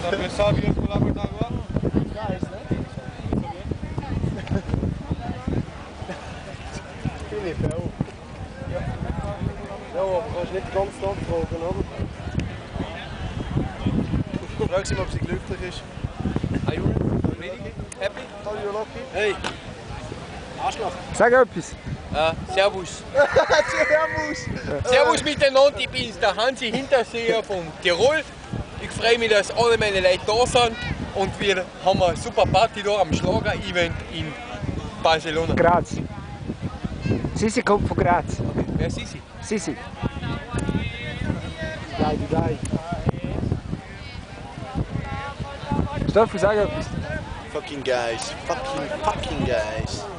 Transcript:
Pensava que ia lá cortar agora? Geil, ne? Philipp, ja. Ja, aber du kannst nicht den ganzen Tag fragen, oder? Frag sie mal, ob sie glücklich ist. Are you really happy? Are you lucky? Hey! Arschloch! Sag etwas. Servus! Servus! Servus miteinander, ich bin der Hansi Hinterseher von Tirol. Ich freue mich, dass alle meine Leute da sind und wir haben eine super Party da am Schlager-Event in Barcelona. Graz. Sissi kommt von Graz. Wer ist sie? Sissi. Geil. Stoffel, sag etwas. Fucking guys. Fucking guys.